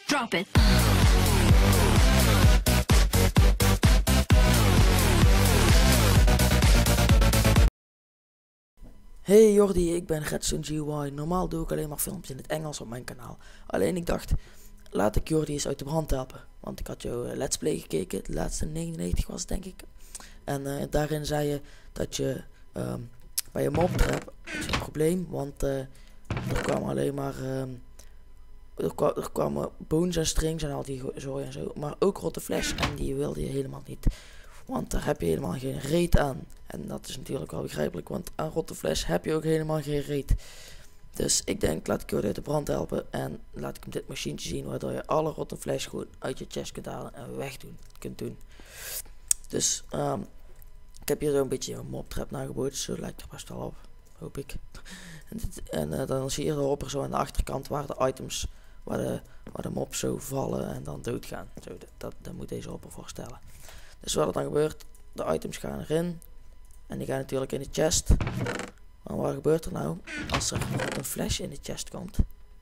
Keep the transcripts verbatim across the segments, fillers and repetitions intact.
Drop it. Hey Jordi, ik ben Redstone G Y. Normaal doe ik alleen maar filmpjes in het Engels op mijn kanaal. Alleen ik dacht, laat ik Jordi eens uit de brand helpen. Want ik had jouw let's play gekeken, de laatste negenennegentig was het denk ik. En uh, daarin zei je dat je um, bij je mob trap, dat is een probleem. Want uh, er kwamen alleen maar, um, er, kwa er kwamen bones en strings en al die zooi en zo. Maar ook rotte flash en die wilde je helemaal niet. Want daar heb je helemaal geen reet aan. En dat is natuurlijk wel begrijpelijk, want aan rotte flash heb je ook helemaal geen reet. Dus ik denk, laat ik je uit de brand helpen. En laat ik hem dit machientje zien, waardoor je alle rotte flash gewoon uit je chest kunt halen en wegdoen kunt doen. Dus um, ik heb hier zo'n beetje een mob trap nagebootst. Zo lijkt er best wel op, hoop ik. En, dit, en uh, dan zie je de hopper zo aan de achterkant waar de items, waar de, waar de mobs zo vallen en dan doodgaan. Zo, dat, dat, dat moet deze hopper voorstellen. Dus wat er dan gebeurt, de items gaan erin. En die gaan natuurlijk in de chest. Maar wat gebeurt er nou als er een flash in de chest komt?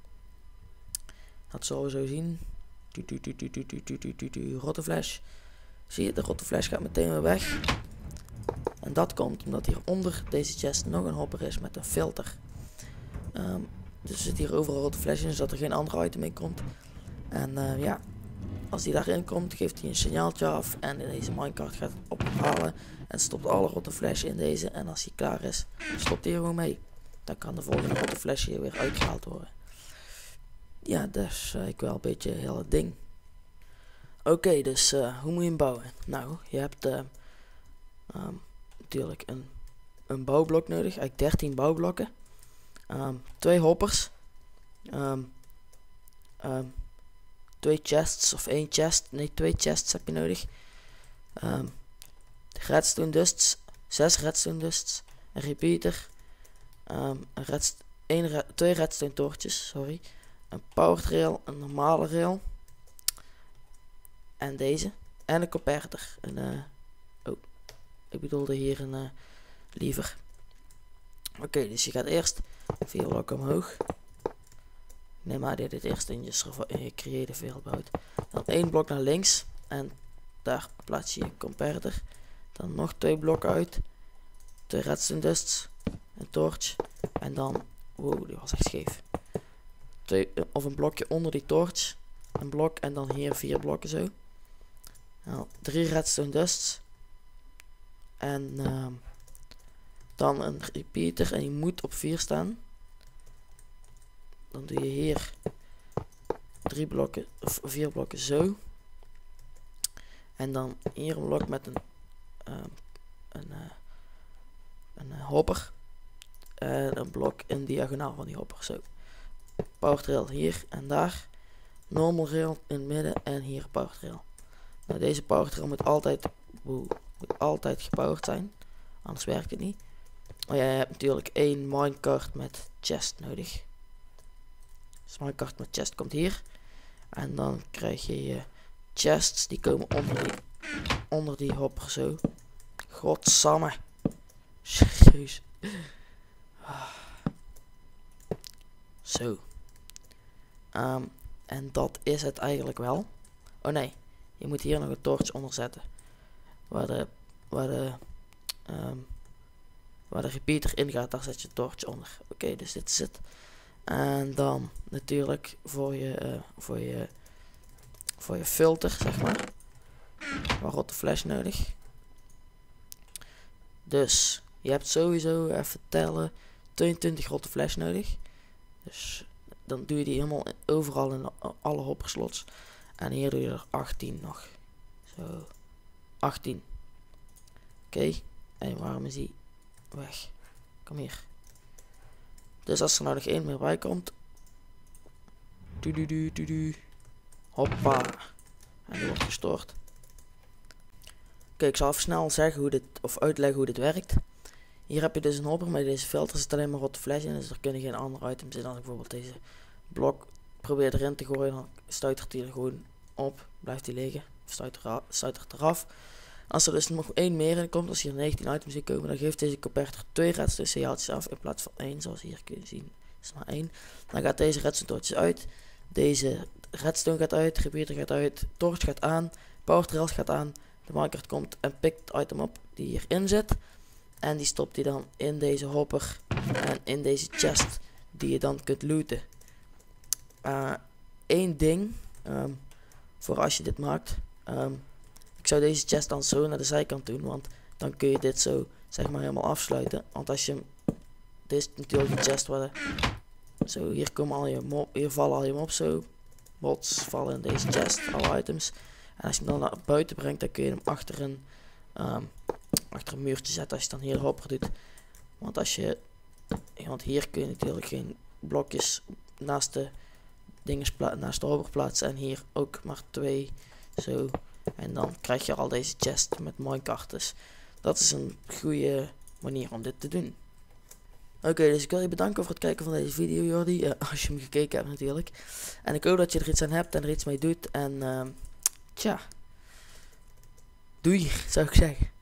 Dat zullen we zo zien. Du, du, du, du, du, du, du, du, du, du. Rotte flash. Zie je, de rotte flash gaat meteen weer weg. En dat komt omdat hier onder deze chest nog een hopper is met een filter. Um, dus er zit hier overal rotte flash in, zodat er geen andere item in komt. En uh, ja, als die daarin komt, geeft hij een signaaltje af. En deze minecart gaat het ophalen. En stopt alle rotte flash in deze. En als hij klaar is, stopt hij er gewoon mee. Dan kan de volgende rotte flash hier weer uitgehaald worden. Ja, dat is uh, ik wel een beetje heel het ding. Oké, okay, dus uh, hoe moet je hem bouwen? Nou, je hebt uh, um, natuurlijk een, een bouwblok nodig. Eigenlijk dertien bouwblokken. Um, twee hoppers. Um, um, twee chests of één chest. Nee, twee chests heb je nodig. Um, redstone dusts. Zes redstone dusts. Een repeater. Um, een redst één re twee redstone toortjes. Sorry. Een powered rail. Een normale rail. En deze. En een converter. Een, uh, oh. Ik bedoelde hier een uh, lever. Oké, okay, dus je gaat eerst vier blokken omhoog. Nee, maar dit het eerst in je, in je creative wereld bouwt. Dan één blok naar links. En daar plaats je je converter. Dan nog twee blokken uit. Twee redstone dusts. Een torch. En dan... Wow, die was echt scheef. Twee, of een blokje onder die torch. Een blok en dan hier vier blokken zo. Nou, drie redstone dusts. En uh, dan een repeater. En die moet op vier staan. Dan doe je hier drie blokken of vier blokken zo. En dan hier een blok met een uh, een, uh, een uh, hopper. En een blok in diagonaal van die hopper. Zo. Powered rail hier en daar. Normal rail in het midden en hier powered rail. Nou, deze powered rail moet altijd, wow, moet altijd gepowered zijn. Anders werkt het niet. Oh ja, je hebt natuurlijk één minecart met chest nodig. Dus minecart met chest komt hier. En dan krijg je je chests. Die komen onder die, onder die hopper zo. Godsamme. Serieus. Ah. Zo. Um, en dat is het eigenlijk wel. Oh nee. Je moet hier nog een torch onder zetten. Waar de, waar de, um, waar de repeater in gaat, daar zet je torch onder. Oké, okay, dus dit is het. En dan natuurlijk voor je, uh, voor je, voor je filter, zeg maar. Waar rotte flash nodig. Dus je hebt sowieso, even tellen, tweeëntwintig rotte flash nodig. Dus dan doe je die helemaal overal in alle hopperslots. En hier doe je er achttien nog. Zo. achttien. Oké. Okay. En waarom is die weg? Kom hier. Dus als er nou nog één meer bij komt. Du du du du du. Hoppa. En die wordt gestoord. Oké, okay, ik zal even snel zeggen hoe dit, of uitleggen hoe dit werkt. Hier heb je dus een hopper met deze filter. zit alleen maar rotte flash in. Dus er kunnen geen andere items in. Als ik bijvoorbeeld deze blok probeer erin te gooien. Dan stuitert hij er gewoon op. Blijft hij liggen. Stuitert eraf. Als er dus nog één meer in komt. Als hier negentien items in komen. Dan geeft deze converter twee redstone signaaltjes af. In plaats van één. Zoals hier kun je zien. Is maar één. Dan gaat deze redstone torches uit. Deze redstone gaat uit, repeater gaat uit, torch gaat aan, power trails gaat aan, de minecart komt en pikt het item op die hierin zit. En die stopt hij dan in deze hopper en in deze chest die je dan kunt looten. Eén uh, ding, um, voor als je dit maakt. Um, ik zou deze chest dan zo naar de zijkant doen, want dan kun je dit zo zeg maar helemaal afsluiten. Want als je, dit is natuurlijk de chest waar de, zo hier komen al je mob, hier vallen al je mobs zo. Bots vallen in deze chest, alle items. En als je hem dan naar buiten brengt, dan kun je hem achter een, um, achter een muurtje zetten als je dan hier hopper doet. Want als je, want hier kun je natuurlijk geen blokjes naast de dingen naast de hopper plaatsen. En hier ook maar twee, zo. En dan krijg je al deze chest met minecart. Dus dat is een goede manier om dit te doen. Oké, okay, dus ik wil je bedanken voor het kijken van deze video, Jordi. Uh, als je hem gekeken hebt natuurlijk. En ik hoop dat je er iets aan hebt en er iets mee doet. En uh, tja, doei, zou ik zeggen.